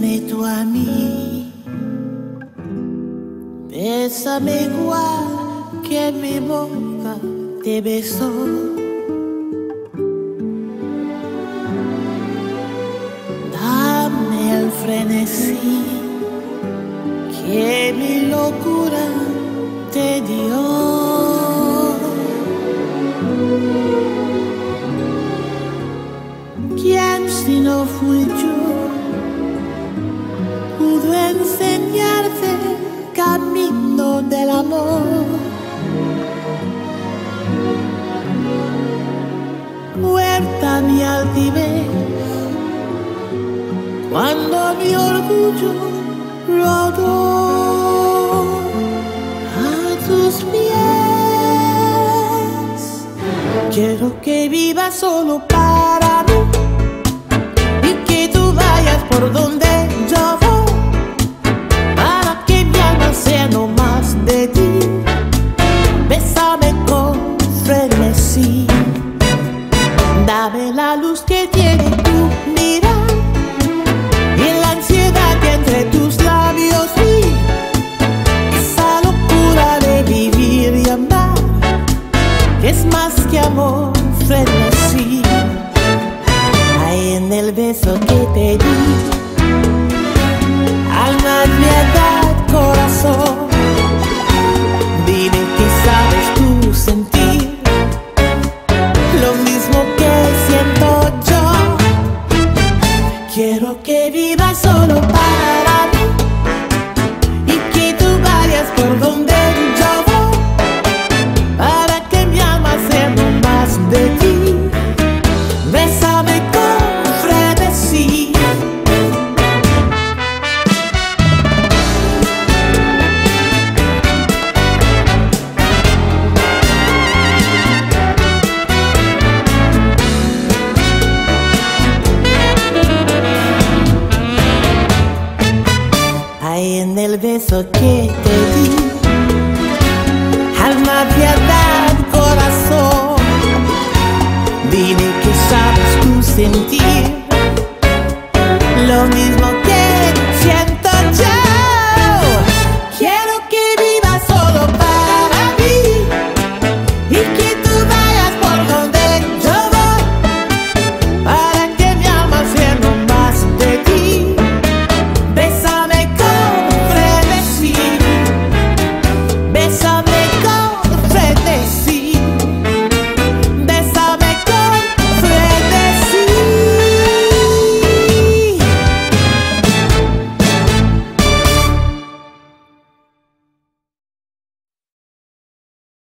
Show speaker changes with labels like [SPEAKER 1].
[SPEAKER 1] bésame tú a mí, bésame igual que mi boca te besó. Dame el frenesí que mi locura te dio. ¿Quién si no fui yo pudo enseñarte el camino del amor? Muerta mi altivez cuando mi orgullo rodó a tus pies. Quiero que vivas solo para mí y que tú vayas por donde yo voy, para que mi alma sea no más de ti. Bésame con frenesí, dame la luz que tiene tu mirar y la ansiedad que entre tus labios vi, esa locura de vivir y amar, que es más que amor, frenesí. Hay en el beso que te di, alma, piedad, corazón, dime que sabes tú sentir lo mismo que siento yo. Quiero que vivas solo para mí y que tú vayas por donde yo voy, para que mi alma sea no más de ti. Bésame con frenesí. Hay en el beso que te di, alma, piedad, corazón, dime que sabes tú sentir lo mismo que